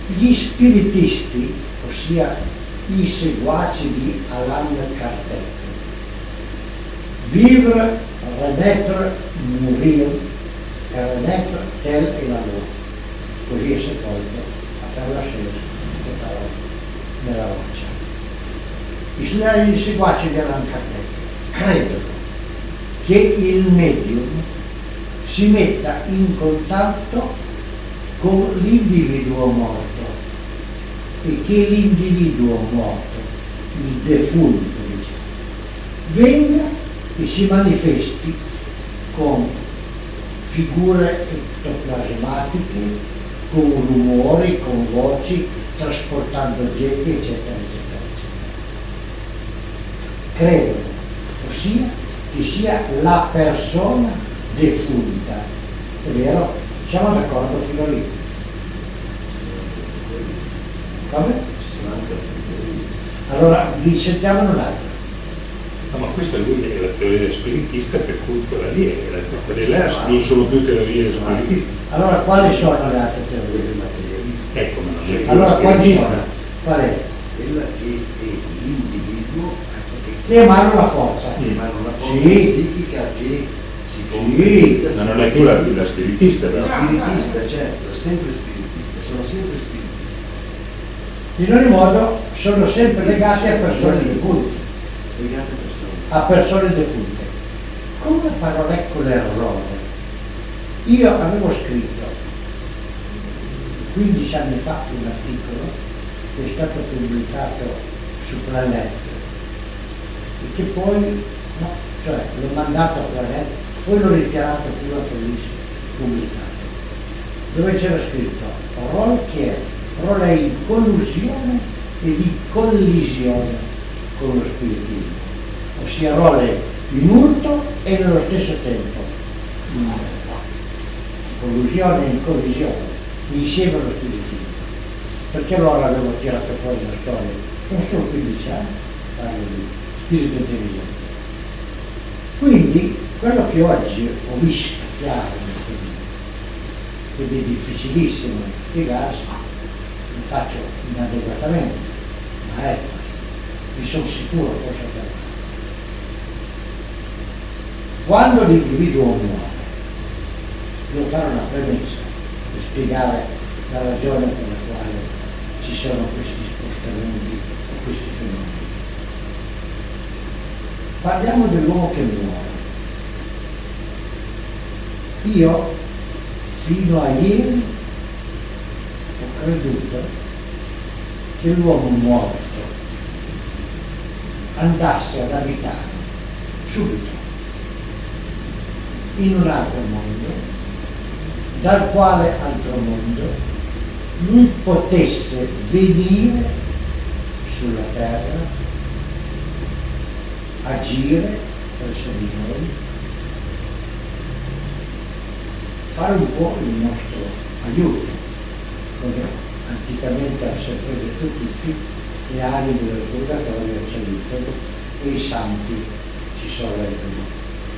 Gli spiritisti, ossia i seguaci di Allan Kardec, vivre, renaître, mourir, e renaître tel è la loro, così è sepolto a terra scesa nella roccia. I seguaci di Allan Kardec credono che il medium si metta in contatto con l'individuo morto e che l'individuo morto, il defunto, venga e si manifesti con figure ectoplasmatiche, con rumori, con voci, trasportando oggetti, eccetera, eccetera, eccetera. Credono, ossia che sia la persona defunta. È vero? Siamo d'accordo fino lì? Come? Allora, vi sentiamo un altro. No, ma questa lui è la teoria spiritista, per cui quella lì non sono più teorie spiritiste. Allora, quali sono le altre teorie? Ecco, ma non è allora, quali sono? Qual è? Quella che è l'individuo che emana una forza. Sì. Psichica che si completa. Ma non è più la spiritista, però. Spiritista, certo, sempre spiritista, sono sempre spiritista. In ogni modo sono sempre legati a persone defunte. Legate a persone. A persone defunte. Come farò ecco l'errore? Io avevo scritto 15 anni fa un articolo che è stato pubblicato su Planet e che poi, no, cioè l'ho mandato a Planet, poi l'ho ritirato prima che venisse pubblicato, dove c'era scritto parole che è parole in collusione e di collisione con lo spiritismo, ossia parole in urto e nello stesso tempo in collusione e in collisione insieme allo spiritismo. Perché allora avevo tirato fuori la storia? Non sono 15 anni, parlo di spirito intelligente. Quindi quello che oggi ho visto chiaro, ed è difficilissimo spiegarsi, lo faccio inadeguatamente, ma ecco, mi sono sicuro che posso farlo. Quando l'individuo muore, devo fare una premessa per spiegare la ragione per la quale ci sono questi spostamenti o questi fenomeni. Parliamo dell'uomo che muore. Io fino a ieri ho creduto che l'uomo morto andasse ad abitare subito in un altro mondo, dal quale altro mondo lui potesse venire sulla terra, agire verso di noi, fare un po' il nostro aiuto, come anticamente ha sempre detto tutti, le anime del purgatorio ci aiutano e i santi ci sorreggono.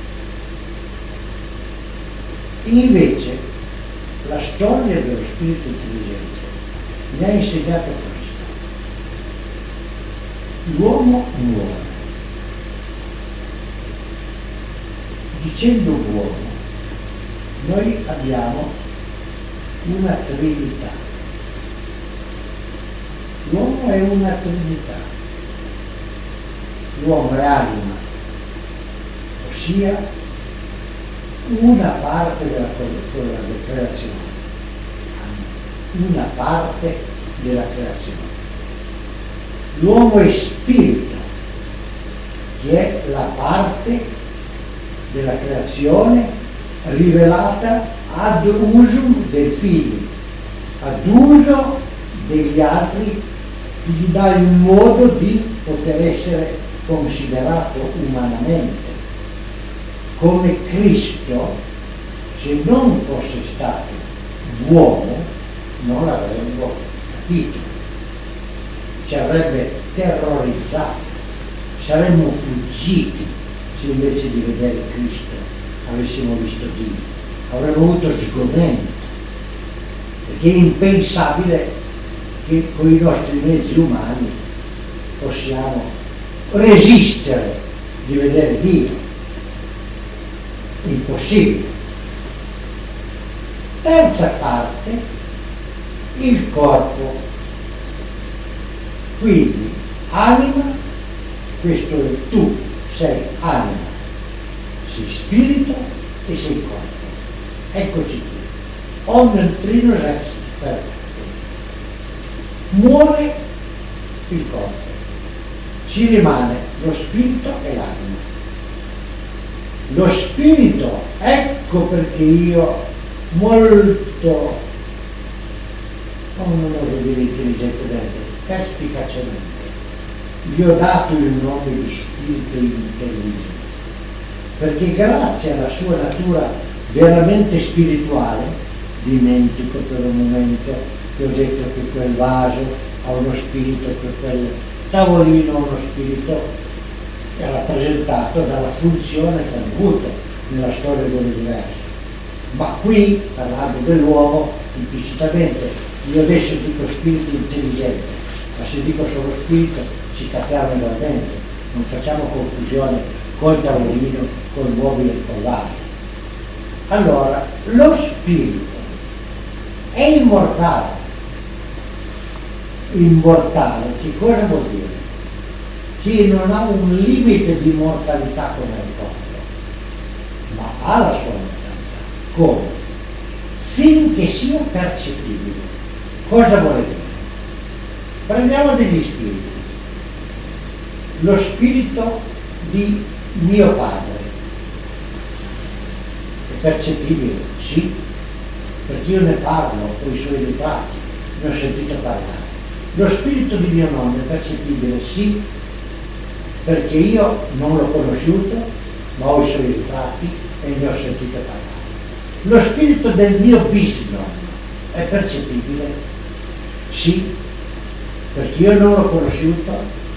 Invece la storia dello spirito intelligente mi ha insegnato questo. L'uomo muore. Dicendo uomo, noi abbiamo una trinità. L'uomo è una trinità. L'uomo è anima, ossia una parte della creazione, una parte della creazione. L'uomo è spirito, che è la parte della creazione rivelata ad usum del figlio, ad uso degli altri, che gli dà il modo di poter essere considerato umanamente. Come Cristo, se non fosse stato uomo, non l'avremmo capito, ci avrebbe terrorizzato, saremmo fuggiti se invece di vedere Cristo avessimo visto Dio, avremmo avuto sgomento, perché è impensabile che con i nostri mezzi umani possiamo resistere di vedere Dio. Impossibile. Terza parte, il corpo. Quindi anima, questo è tu, sei anima, sei spirito e sei corpo. Eccoci qui. Omnium trino rex perfecto. Muore il corpo, ci rimane lo spirito e l'anima. Lo spirito, ecco perché io molto, non oso dire intelligentemente, perspicacemente, gli ho dato il nome di spirito intelligente, perché grazie alla sua natura veramente spirituale, dimentico per un momento che ho detto che quel vaso ha uno spirito, che quel tavolino ha uno spirito, è rappresentato dalla funzione che ha avuto nella storia dell'universo. Ma qui, parlando dell'uomo, implicitamente, io adesso dico spirito intelligente, ma se dico solo spirito ci capiamo veramente, non facciamo confusione col tavolino, col mobile e col vaso. Allora, lo spirito è immortale. Immortale, che cosa vuol dire? Che non ha un limite di mortalità come il corpo, ma ha la sua mortalità. Come? Finché sia percettibile. Cosa vuole dire? Prendiamo degli spiriti. Lo spirito di mio padre è percettibile? Sì, perché io ne parlo con i suoi ritratti, ne ho sentito parlare. Lo spirito di mio nonno è percettibile? Sì, perché io non l'ho conosciuto, ma ho i suoi ritratti e ne ho sentito parlare. Lo spirito del mio bisnonno è percettibile? Sì, perché io non l'ho conosciuto,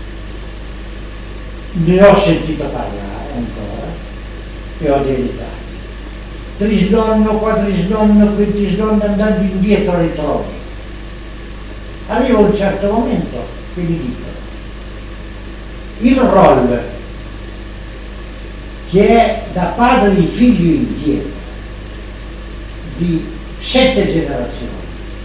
ne ho sentito parlare ancora e ho dei ritratti. Trisnonno, quadrisnonno, quintisnonno, andando indietro ai trovi. Arriva un certo momento che gli dicono il roll che è da padre di figlio indietro di 7 generazioni,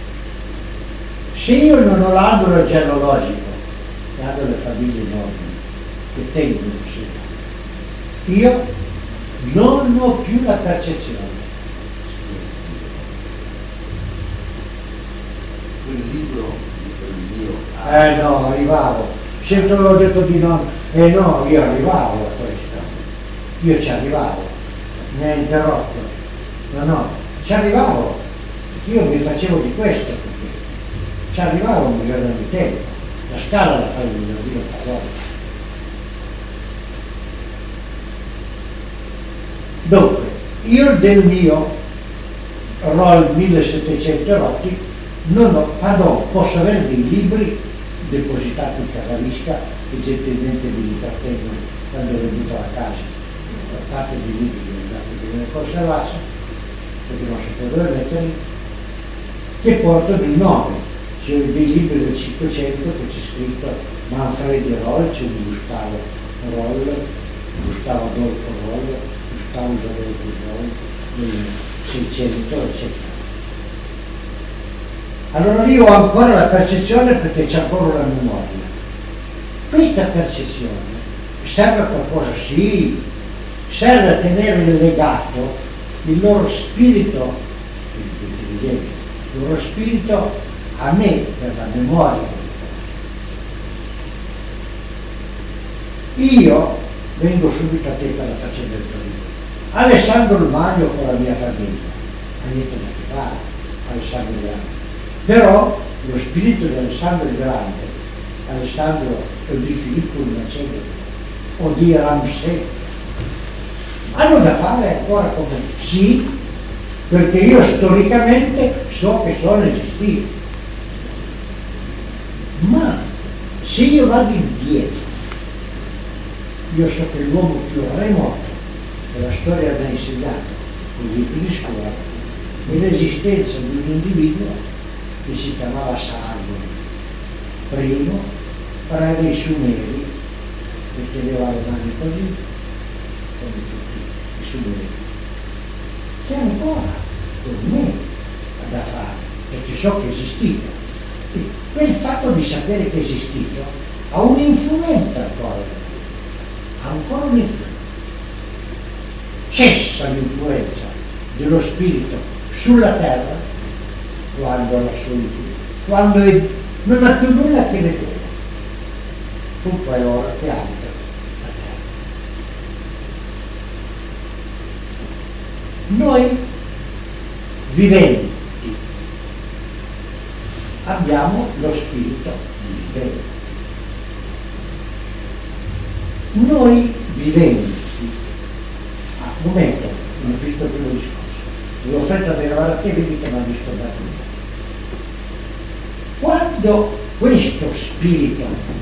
se io non ho l'albero genealogico e hanno le famiglie enormi che tengono insieme, io non ho più la percezione. Quel libro di Dio. No, arrivavo. Sempre avevo detto di no. No, io arrivavo a questo. Io ci arrivavo. Mi ha interrotto. No, ci arrivavo. Io mi facevo di questo perché ci arrivavo un giorno di tempo. La scala la fai un giorno fuori. Dunque, io del mio roll 1700 rotti non ho, posso avere dei libri depositati in casa Lisca che gentilmente mi intrattengono quando ho venuto a casa. Parte dei libri che mi hanno dato di conservarsi, perché non sapevo dove metterli, che portano il nome. C'è dei libri del 500 che c'è scritto Manfredi Roll, c'è un Gustavo Roll, Gustavo Adolfo Roll, Gustavo Adolfo Roll, del 600, eccetera. Allora io ho ancora la percezione perché c'è ancora la memoria. Questa percezione serve a qualcosa? Sì, serve a tenere legato il loro spirito, il loro spirito a me, per la memoria. Io vengo subito a te per la faccenda del Torino. Alessandro Magno con la mia famiglia, ha niente da che fare, Alessandro Grande. Però lo spirito di Alessandro il Grande, Alessandro o di Filippo il Macedono o di Ramsè hanno da fare ancora come sì, perché io storicamente so che sono esistiti. Ma se io vado indietro, io so che l'uomo più remoto che la storia mi ha insegnato con i libri di scuola è l'esistenza di un individuo che si chiamava Sargon, primo, fra dei sumeri, che teneva le mani così, come tutti i sumeri. C'è ancora con me da fare, perché so che è esistito. E quel fatto di sapere che è esistito ha un'influenza ancora un'influenza. Cessa l'influenza dello spirito sulla terra quando la sua influenza, quando non ha più nulla che vedere. Tutto è ora che abita la terra. Noi viventi abbiamo lo spirito vivente. Noi viventi, un momento, non ho visto più il discorso, l'offerta della malattia vedi che mi ha disturbato me. Quando questo spirito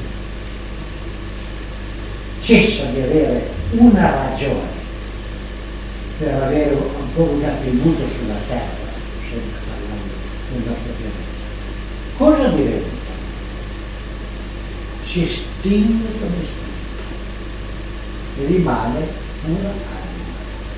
cessa di avere una ragione per avere ancora un attributo sulla terra, sempre parlando del nostro pianeta, cosa diventa? Si estingue come spirito e rimane pura anima.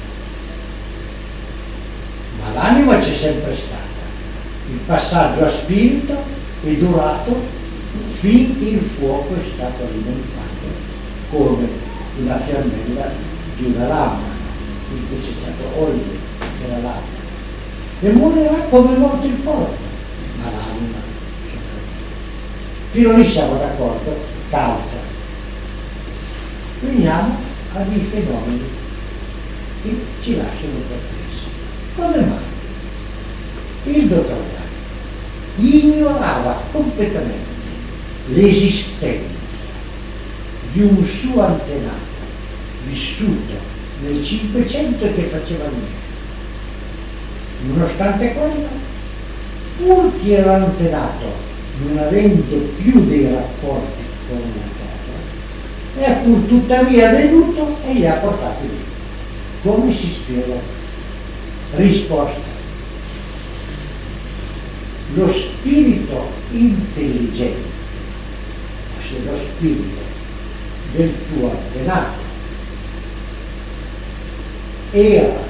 Ma l'anima c'è sempre stata. Il passaggio a spirito è durato finché il fuoco è stato alimentato come una fiammella di una lama, quindi c'è stato olio nella lama. E morirà come è morto il porco, ma l'anima fino lì siamo d'accordo, calza. Veniamo agli fenomeni che ci lasciano perplessi. Come mai? Il dottor Dani ignorava completamente l'esistenza di un suo antenato vissuto nel 500 che faceva niente. Nonostante quello, pur che era antenato non avendo più dei rapporti con la terra, è pur tuttavia venuto e li ha portati lì. Come si spiega? Risposta. Lo spirito intelligente, ossia lo spirito del tuo antenato, era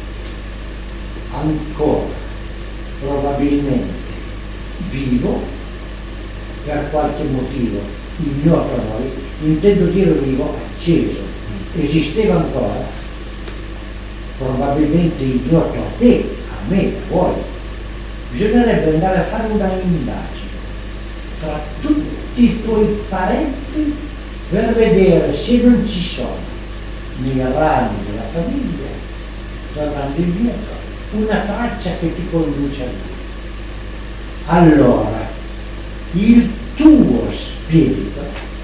ancora probabilmente vivo per qualche motivo ignoto a noi, intendo dire vivo, acceso, esisteva ancora, probabilmente ignoto a te, a me, a voi. Bisognerebbe andare a fare una indagine tra tutti i tuoi parenti per vedere se non ci sono nei rami della famiglia, tornando indietro, una traccia che ti conduce a lui. Allora, il tuo spirito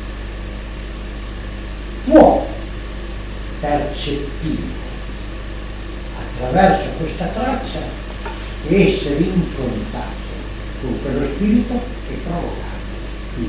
può percepire attraverso questa traccia e essere in contatto con quello spirito e provocare il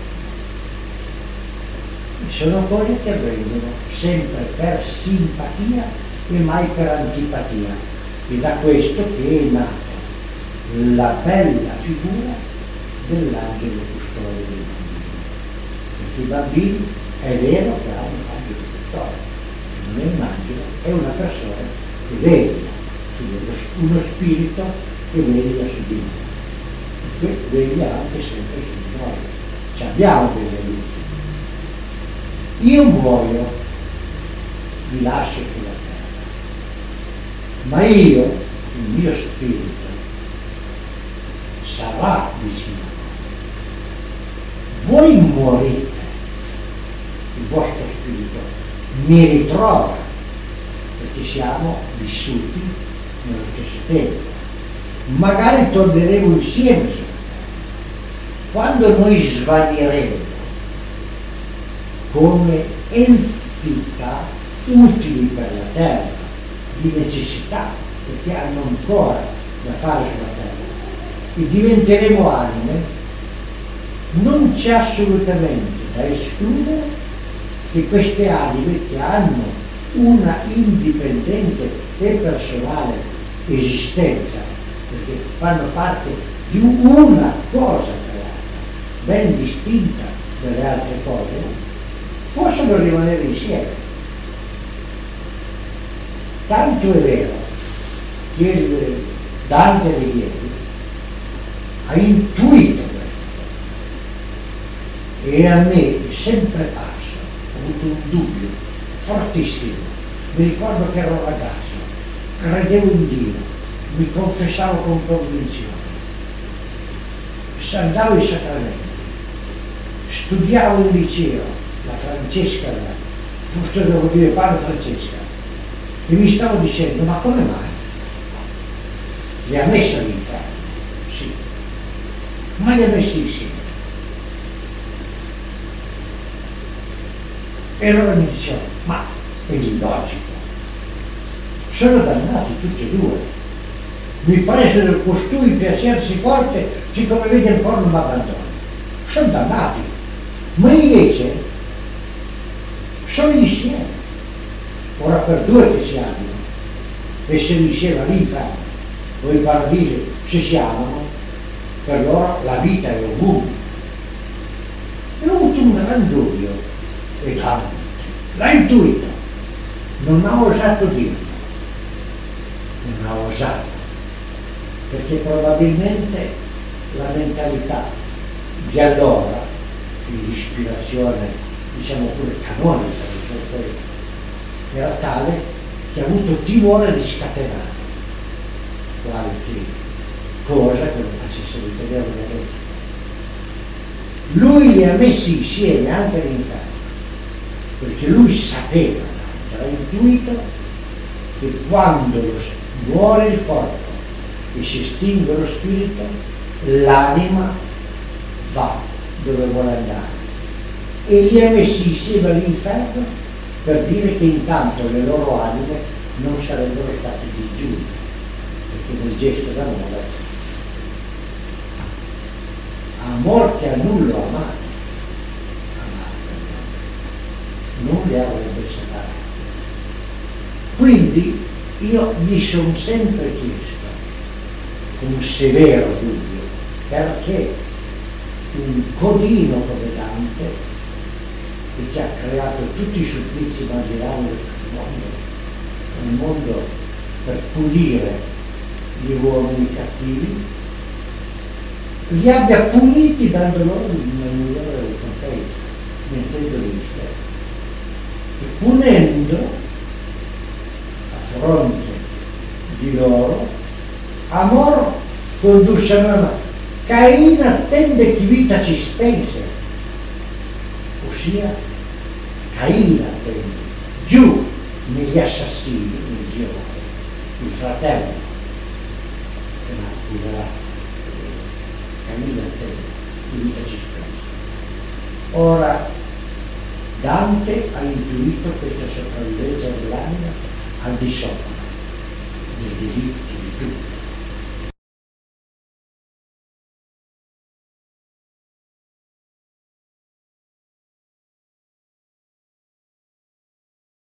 fenomeno. E sono cose che avvengono sempre per simpatia e mai per antipatia. E da questo che è nata la bella figura dell'angelo custode dei bambini. Perché i bambini è vero che hanno un angelo custode, non è un angelo, è una persona che vede, uno spirito che veglia su di noi, che veglia anche sempre su di noi. Ci abbiamo delle luci. Io muoio, vi lascio sulla terra, ma io, il mio spirito, sarà vicino a voi. Voi morite, il vostro spirito mi ritrova, perché siamo vissuti nello stesso tempo. Magari torneremo insieme sulla terra. Quando noi svaniremo come entità utili per la terra, di necessità, perché hanno ancora da fare sulla terra, e diventeremo anime, non c'è assolutamente da escludere che queste anime, che hanno una indipendente e personale esistenza, perché fanno parte di una cosa creata, ben distinta dalle altre cose, possono rimanere insieme. Tanto è vero che Dante Alighieri ha intuito questo, e a me è sempre parso, ho avuto un dubbio fortissimo. Mi ricordo che ero un ragazzo, credevo in Dio, mi confessavo con convinzione, andavo ai sacramenti, studiavo in liceo la Francesca, forse devo dire padre Francesca, e mi stavo dicendo: ma come mai? Li ha messi all'inferno? Sì, ma li ha messi insieme. E allora mi dicevano: ma è illogico, sono dannati tutti e due, mi presero costui piacersi forte, siccome vedi ancora non mi abbandona, sono dannati, ma invece sono insieme. Ora per due che si amano, essere insieme all'inferno o in paradiso, se si amano, per loro la vita è ovunque. E ho avuto un gran dubbio, e l'ha intuito, non ha osato dirlo, non ha osato, perché probabilmente la mentalità di allora, di ispirazione, diciamo pure canonica, era tale che ha avuto timore di scatenare qualche cosa che non facesse ritenere una legge. Lui li ha messi insieme anche all'inferno, perché lui sapeva, era intuito, che quando muore il corpo e si estingue lo spirito, l'anima va dove vuole andare, e li ha messi insieme all'inferno per dire che intanto le loro anime non sarebbero state disgiunte, perché nel gesto d'amore, amor che a nullo amato, non le avrebbe separate. Quindi io mi sono sempre chiesto, un severo dubbio, perché un codino come Dante, che ha creato tutti i supplizi immaginabili del mondo, un mondo per pulire gli uomini cattivi, li abbia puniti dando loro il migliore del compenso, mettendo l'inferno, e punendo a fronte di loro amor condusse a me. Caino attende chi vita ci spense, ossia Caino attende giù negli assassini, nel Dio, il fratello che l'accuserà. Caino attende chi vita ci spense. Ora Dante ha intuito questa sopravvivenza dell'anima al di sopra dei diritti di tutti.